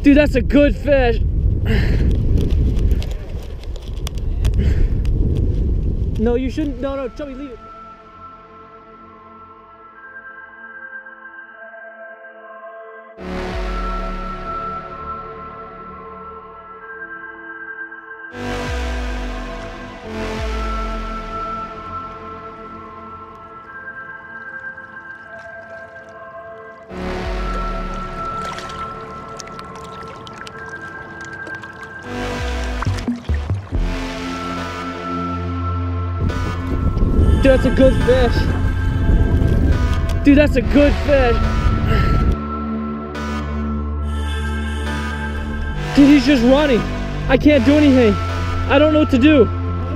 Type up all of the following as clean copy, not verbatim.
Dude, that's a good fish. No, you shouldn't. No, no, Chubby, leave it. Dude, that's a good fish. Dude, that's a good fish. Dude, he's just running. I can't do anything. I don't know what to do.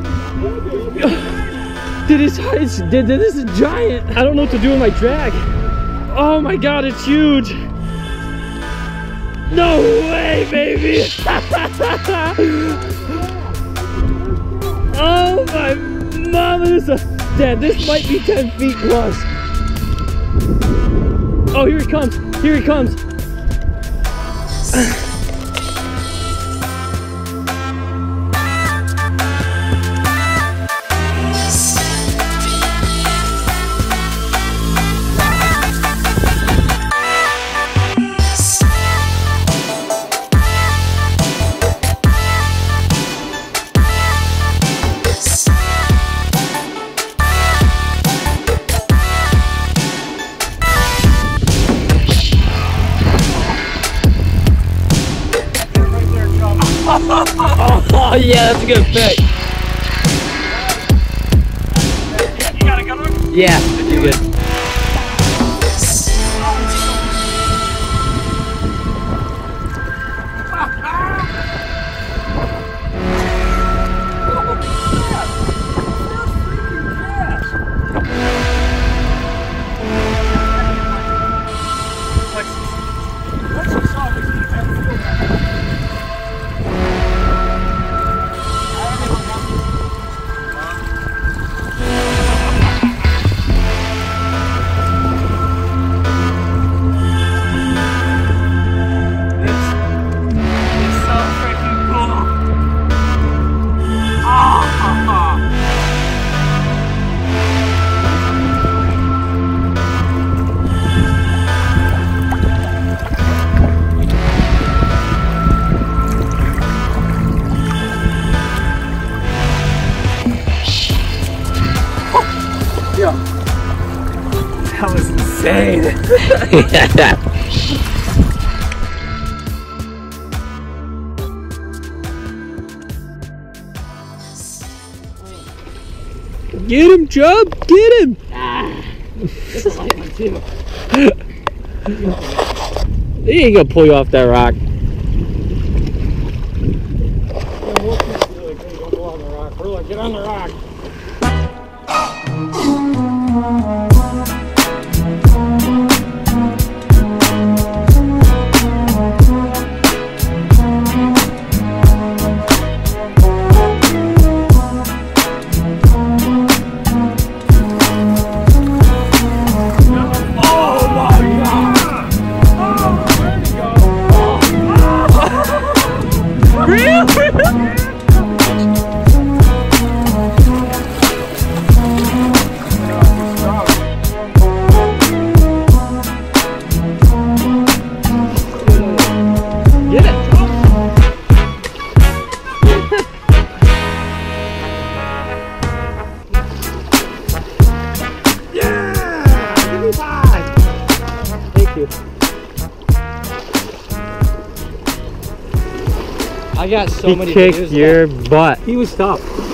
Dude, this is giant. I don't know what to do with my drag. Oh my God, it's huge. No way, baby. Oh my mama, Dad, this might be 10 feet plus. Oh, here he comes. Here he comes. Oh yeah, that's a good fish. You got a good one? Yeah, you're good. That was insane. Get him, Chub! Get him! This is like one too. He ain't gonna pull you off that rock. Get on the rock. I got so many kicked your butt. He was tough.